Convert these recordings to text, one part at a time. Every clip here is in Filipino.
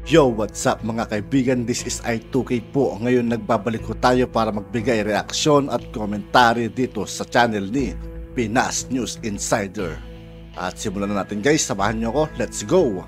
Yo, what's up mga kaibigan? This is I2K po. Ngayon nagbabalik ko tayo para magbigay reaksyon at komentary dito sa channel ni Pinas News Insider. At simulan na natin guys, samahan nyo ako. Let's go!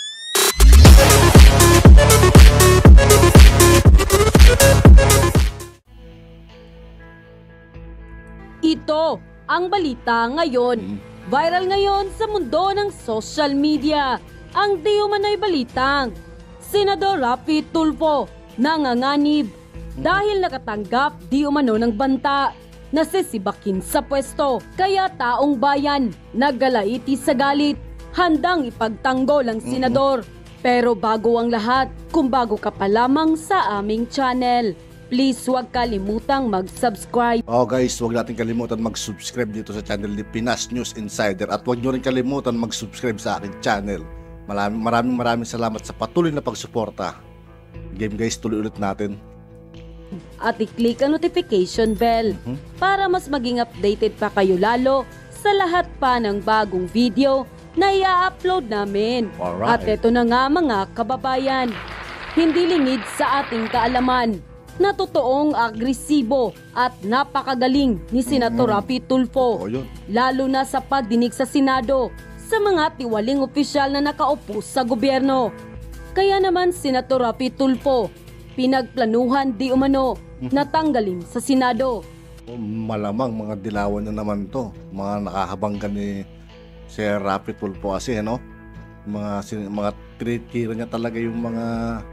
Ito ang balita ngayon. Viral ngayon sa mundo ng social media. Ang di umano'y balitang Senador Raffy Tulfo nanganganib dahil nakatanggap di umano ng banta na sisibakin sa pwesto. Kaya taong bayan naggalaiti sa galit, handang ipagtanggol ang senador. Pero bago ang lahat, kung bago ka pa lamang sa aming channel, please huwag kalimutang mag-subscribe. Oh guys, huwag natin kalimutan mag-subscribe dito sa channel ni Pinas News Insider. At huwag nyo rin kalimutan mag-subscribe sa aking channel. Maraming salamat sa patuloy na pagsuporta. Game guys, tuloy ulit natin. At i-click ang notification bell para mas maging updated pa kayo lalo sa lahat pa ng bagong video na i-upload namin. Alright. At ito na nga mga kababayan, hindi lingid sa ating kaalaman na totoong agresibo at napakagaling ni Senator Raffy Tulfo, lalo na sa pagdinig sa Senado sa mga tiwaling opisyal na nakaupo sa gobyerno. Kaya naman Senator Raffy Tulfo, pinagplanuhan di umano na tanggalin sa Senado. Malamang mga dilawan na naman to, mga nakahabanggan ni Sir Raffy Tulfo kasi mga tinitira niya talaga yung mga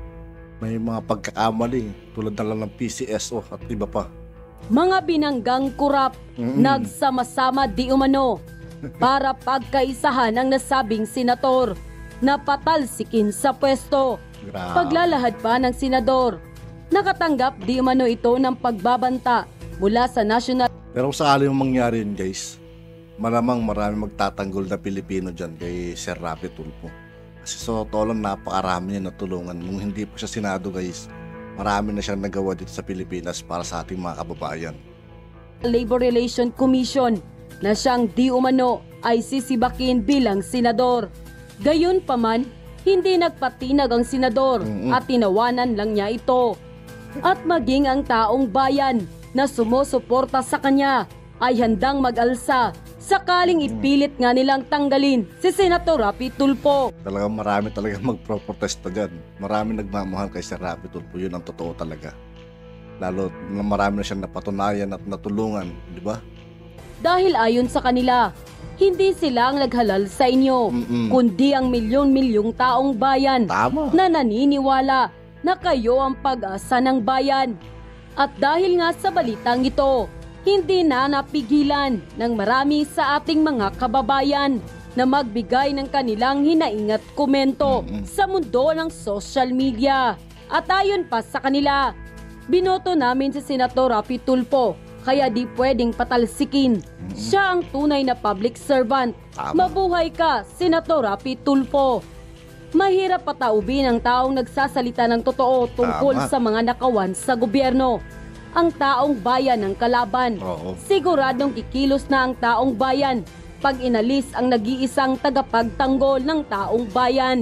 may mga pagkakamali tulad na lang ng PCSO at iba pa. Mga binanggang kurap, nagsama-sama di umano para pagkaisahan ang nasabing senator na patalsikin sa pwesto. Paglalahad pa ng senador, nakatanggap di umano ito ng pagbabanta mula sa national. Pero kung sakali yung mangyari yun guys, malamang marami magtatanggol na Pilipino dyan kay Sir Raffy Tulfo. Kasi sa totoo lang napakarami niya natulungan. Nung hindi pa siya senado guys, marami na siyang nagawa dito sa Pilipinas para sa ating mga kababayan. Labor Relations Commission na siyang di umano ay sisibakin bilang senador. Gayunpaman, hindi nagpatinag ang senador at tinawanan lang niya ito. At maging ang taong bayan na sumusuporta sa kanya ay handang mag-alsa sakaling ipilit nga nilang tanggalin si Senator Raffy Tulfo. Talagang marami talaga magpro-protesta dyan. Marami nagmamahal kay Sir Raffy Tulfo. Yun ang totoo talaga. Lalo na marami na siyang napatunayan at natulungan, di ba? Dahil ayon sa kanila, hindi sila ang naghalal sa inyo, kundi ang milyon-milyong taong bayan na naniniwala na kayo ang pag-asa ng bayan. At dahil nga sa balitang ito, hindi na napigilan ng marami sa ating mga kababayan na magbigay ng kanilang hinaing at komento sa mundo ng social media. At ayon pa sa kanila, binoto namin si Senator Raffy Tulfo kaya di pwedeng patalsikin. Siya ang tunay na public servant. Mabuhay ka, Senator Raffy Tulfo. Mahirap pataubin ang taong nagsasalita ng totoo tungkol sa mga nakawan sa gobyerno. Ang taong bayan ang kalaban. Siguradong kikilos na ang taong bayan pag inalis ang nag-iisang tagapagtanggol ng taong bayan.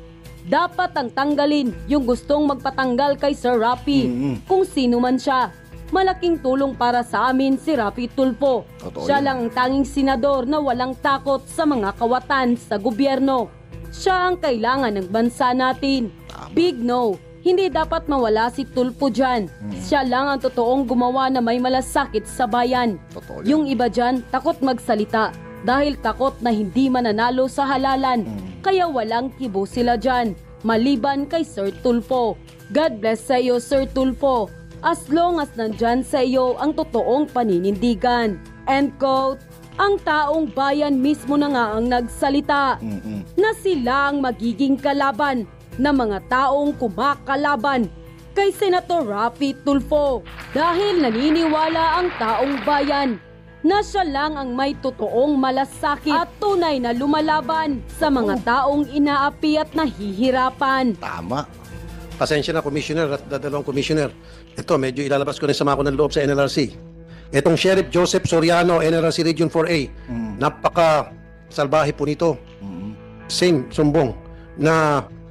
Dapat ang tanggalin yung gustong magpatanggal kay Sir Raffy, kung sino man siya. Malaking tulong para sa amin si Raffy Tulfo. Siya lang ang tanging senador na walang takot sa mga kawatan sa gobyerno. Siya ang kailangan ng bansa natin. Big no. Hindi dapat mawala si Tulfo dyan. Siya lang ang totoong gumawa na may malasakit sa bayan. Yung iba dyan, takot magsalita dahil takot na hindi mananalo sa halalan. Kaya walang kibo sila dyan, maliban kay Sir Tulfo. God bless sa iyo, Sir Tulfo, as long as nandyan sa iyo ang totoong paninindigan. End quote. Ang taong bayan mismo na nga ang nagsalita na sila ang magiging kalaban na mga taong kumakalaban kay Senator Raffy Tulfo dahil naniniwala ang taong bayan na siya lang ang may totoong malasakit at tunay na lumalaban sa mga taong inaapi at nahihirapan. Tama. Pasensya na, Commissioner at dalawang Commissioner. Ito, medyo ilalabas ko na sama ko ng loob sa NLRC. Itong Sheriff Joseph Soriano, NLRC Region 4A, napaka-salbahe po nito. Same, sumbong, na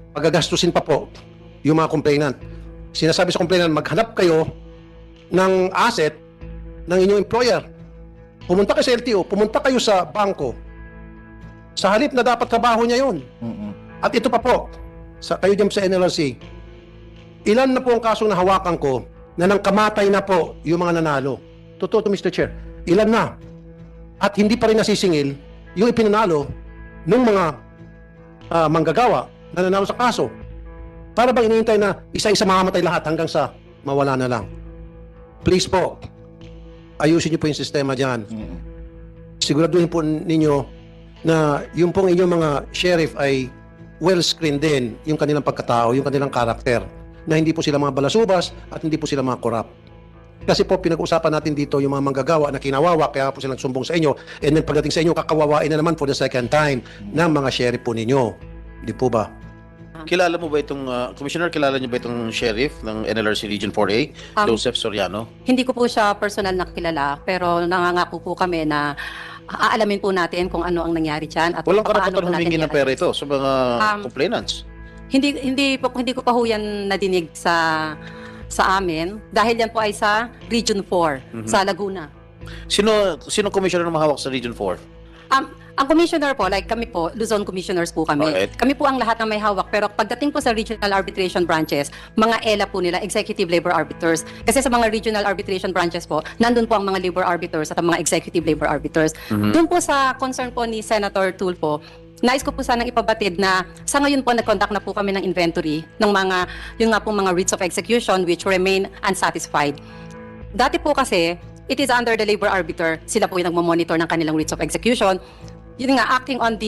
pagagastusin pa po yung mga complainant. Sinasabi sa complainant, maghanap kayo ng asset ng inyong employer. Pumunta kayo sa LTO, pumunta kayo sa bangko. Sa halip na dapat trabaho niya yun. At ito pa po, kayo dyan sa NLRC, ilan na po ang kasong nahawakan ko na nang kamatay na po yung mga nanalo? Totoo to, Mr. Chair. Ilan na? At hindi pa rin nasisingil yung ipinanalo ng mga manggagawa na nanalo sa kaso. Para bang iniintay na isa-isa mamamatay lahat hanggang sa mawala na lang? Please po, ayusin niyo po yung sistema dyan. Siguraduhin po ninyo na yung pong inyong mga sheriff ay well-screened din yung kanilang pagkatao, yung kanilang karakter, na hindi po sila mga balasubas at hindi po sila mga corrupt. Kasi po pinag-usapan natin dito yung mga manggagawa na kinawawa, kaya po sila nagsumbong sa inyo, and then pagdating sa inyo, kakawawain na naman for the second time ng mga sheriff po ninyo. Di po ba? Kilala mo ba itong, Commissioner, kilala niyo ba itong sheriff ng NLRC Region 4A, Joseph Soriano? Hindi ko po siya personal na kilala, pero nangangako po kami na aalamin po natin kung ano ang nangyari dyan. At Walang paano karapatan po natin humingi ng pera i-address. ito sa mga complainants. Hindi ko pa ho yan nadinig sa amin dahil yan po ay sa Region 4 sa Laguna. Sino commissioner na mahawak sa Region 4? Ang commissioner po, like kami po, Luzon commissioners po kami. Alright. Kami po ang lahat na may hawak. Pero pagdating po sa regional arbitration branches, mga ELA po nila, executive labor arbiters. Kasi sa mga regional arbitration branches po, nandun po ang mga labor arbiters at ang mga executive labor arbiters. Doon po sa concern po ni Senator Tulfo, nais ko po sanang ipabatid na sa ngayon po nag-conduct na po kami ng inventory ng yung nga po mga writs of execution which remain unsatisfied. Dati po kasi, it is under the labor arbiter. Sila po yung nagmo-monitor ng kanilang writs of execution. Yun nga, acting on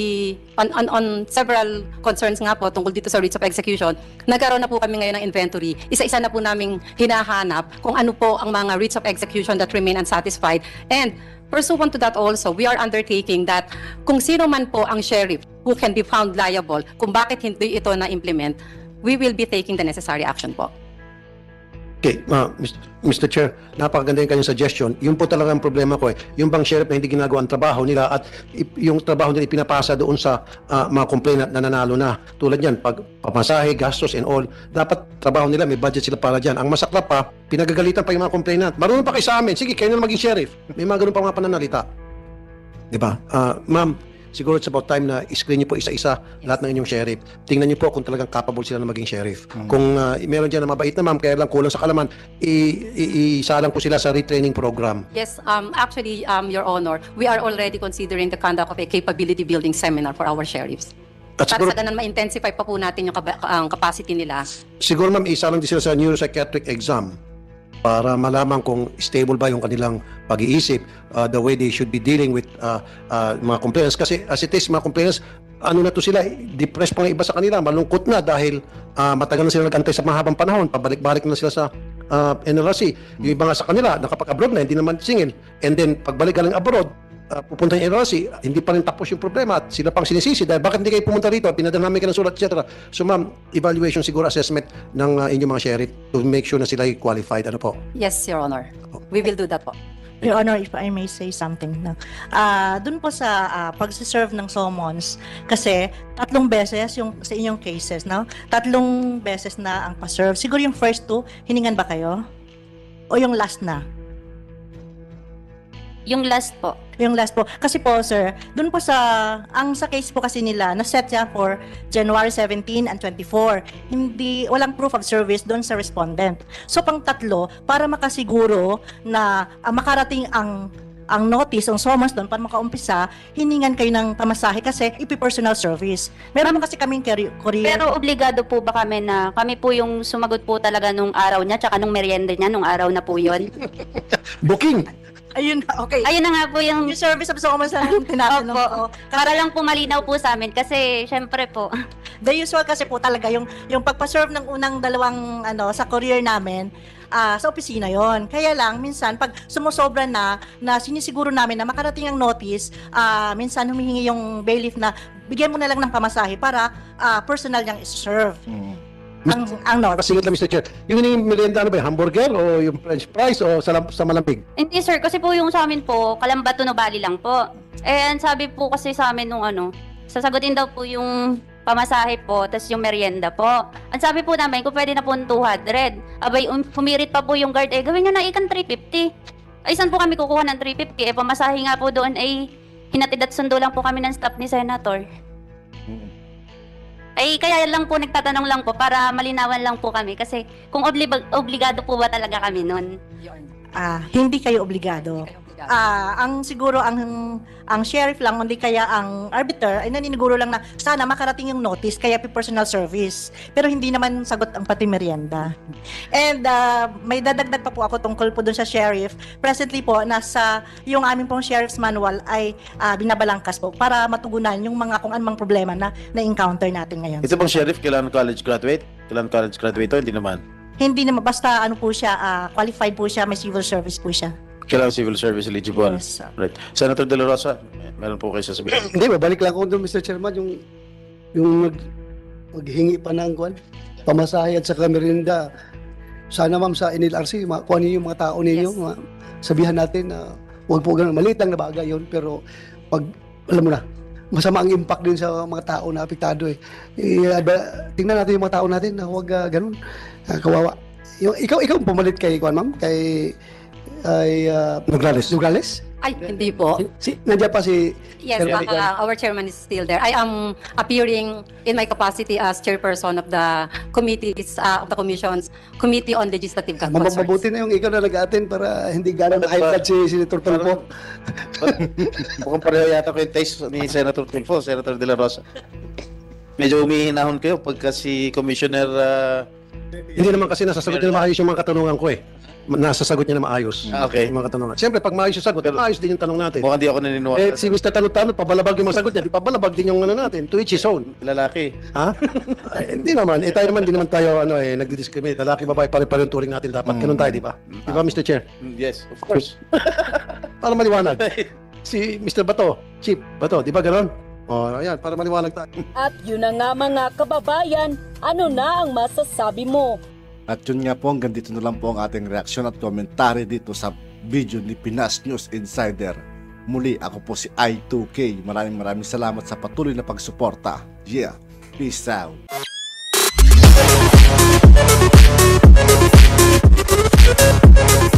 several concerns nga po tungkol dito sa writs of execution, nagkaroon na po kami ngayon ng inventory. Isa-isa na po naming hinahanap kung ano po ang mga writs of execution that remain unsatisfied. And pursuant to that also, we are undertaking that kung sino man po ang sheriff who can be found liable kung bakit hindi ito na-implement, we will be taking the necessary action po. Okay, Mr. Chair, napakaganda yung kanyang suggestion. Yung po talaga ang problema ko yung bang sheriff na hindi ginagawa ang trabaho nila at yung trabaho nila ipinapasa doon sa mga complainant na nanalo na. Tulad yan, pamasahe, gastos and all, dapat trabaho nila, may budget sila para dyan. Ang masaklap pa, pinagagalitan pa yung mga complainant. Marunong pa kayo sa amin, sige, kayo na maging sheriff. May mga ganun pa mga pananalita. Diba? Ma'am, siguro it's about time na i-screen niyo po isa-isa lahat ng inyong sheriff. Tingnan niyo po kung talagang capable sila na maging sheriff. Kung meron dyan na mabait na ma'am, kaya lang kulang sa kalaman, isalang po sila sa retraining program. Yes, actually, Your Honor, we are already considering the conduct of a capability building seminar for our sheriffs. At Para siguro, sa ganun ma-intensify pa po natin yung ang capacity nila. siguro ma'am, isalang din sila sa neuropsychiatric exam para malaman kung stable ba yung kanilang pag-iisip, the way they should be dealing with mga complainants. Kasi as it is, mga complainants, ano na to sila, depressed pa ng iba sa kanila, malungkot na dahil matagal na sila nag-antay sa mahabang panahon, pabalik-balik na sila sa NLRC. Yung iba nga sa kanila, nakapag-abroad na, hindi naman singil. And then, pagbalik galing abroad, pupunta yung NLRC, hindi pa rin tapos yung problema at sila pang sinisisi dahil bakit hindi kayo pumunta rito, pinadala namin kayo ng sulat, etc. So ma'am, evaluation siguro, assessment ng inyong mga sheriff to make sure na sila ay qualified. Ano po? Yes, Your Honor. We will do that po. Your Honor, if I may say something na. Doon po sa pag-serve ng summons, kasi 3 beses yung sa inyong cases, no? 3 beses na ang pa-serve. Siguro yung first 2, hiningan ba kayo? O yung last na? Yung last po. Yung last po. Kasi po, sir, dun po sa case po kasi nila, na-set siya for January 17 and 24. Walang proof of service doon sa respondent. So, pang 3, para makasiguro na makarating ang notice, ang summons doon para makaumpisa, hiningan kayo ng pamasahe kasi ipi-personal service. Meron kasi kaming courier. Pero obligado po ba kami na kami po yung sumagot po talaga nung araw niya tsaka nung merienda niya nung araw na po yun? Booking! Ayun, okay. Ayun na nga po yung... Yung service of summons na tinatanong Opo. ko. Para lang po malinaw po sa amin kasi syempre po. The usual kasi po talaga yung pagpa-serve ng unang 2 sa courier namin, sa opisina yon. Kaya lang minsan pag sumusobra na sinisiguro namin na makarating ang notice, minsan humihingi yung bailiff na bigyan mo na lang ng pamasahe para personal niyang i-serve. Ang notice. Kasingit lang, Mr. Chair. Yung hiningi merienda, ano ba, hamburger o yung french fries o sa malamig? Hindi sir, kasi po yung sa amin po, Kalambato no Bali lang po. And sabi po kasi sa amin nung sasagutin daw po yung pamasahe po, tas yung merienda po. Ang sabi po namin, kung pwede na po 200. Abay, humirit pa po yung guard, gawin nyo na ikan 350. Ay, saan po kami kukuha ng 350? Pamasahe nga po doon ay hinatid at sundo lang po kami ng staff ni Senator. Ay, kaya lang po, nagtatanong lang po para malinawan lang po kami. Kasi kung obligado po ba talaga kami nun? Hindi kayo obligado. Ang siguro ang sheriff lang, hindi kaya ang arbiter ay naniniguro lang na sana makarating yung notice kaya personal service. Pero hindi naman sagot ang pati merienda. And may dadagdag pa po ako tungkol po dun sa sheriff. Presently po, nasa yung aming pong sheriff's manual ay binabalangkas po para matugunan yung mga kung anumang problema na na-encounter natin ngayon. Ito bang sheriff, kailangan college graduate? Kailangan college graduate to? Hindi naman. Hindi naman, basta ano po siya, qualified po siya, may civil service po siya. Kailangan civil service eligible. Yes, sir. Right. Senator De La Rosa, meron po kayo sasabihin. Hindi, babalik lang ako doon, Mr. Chairman, yung maghingi pa ng pamasahe at saka merienda. Sana ma'am sa NLRC, kuha niyo yung mga tao ninyo, Yes. sabihan natin na huwag po ganun, maliit lang na bagay yun, pero pag, alam mo na, masama ang impact din sa mga tao na apektado eh. Tingnan natin yung mga tao natin na huwag ganun, kawawa. Ikaw pumalit kay, ma'am, kay Nograles? Ay, hindi po. Nandiyan pa si... Yes, our chairman is still there. I am appearing in my capacity as chairperson of the committees, of the commissions, Committee on Legislative Concerns. Mabuti na yung ikaw na nag-attend para hindi gano'n high blood si Senator Tulfo. Mukhang pareho yata kayo taste ni Senator Tulfo, Senator De La Rosa. Medyo umihinahon kayo pagka si Commissioner... Hindi naman kasi nasasagot niya na maayos yung mga katanungan ko eh. Nasasagot niya na maayos. Okay. Yung mga katanungan. Siyempre, pag maayos yung sagot, maayos din yung tanong natin. Mukhang di ako naniniwala. Si Mr. Tanot-Tanot, pabalabag yung mga sagot niya. Di pabalabag din yung ano natin. To each his own. Lalaki. Ha? Hindi naman. Tayo naman, di naman tayo nagdi-discriminate. Lalaki, babae, pare-pare yung turing natin dapat. Ganun tayo, di ba? Di ba, Mr. Chair? Yes, of course. Para maliwanag. Si Mr. Bato, Chief Bato, di ba ganun? Ayan, para maliwanag tayo. At yun na nga mga kababayan, ano na ang masasabi mo? At yun nga po, hanggang dito na lang po ang ating reaksyon at komentary dito sa video ni Pinas News Insider. Muli, ako po si I2K. Maraming salamat sa patuloy na pagsuporta. Yeah, peace out.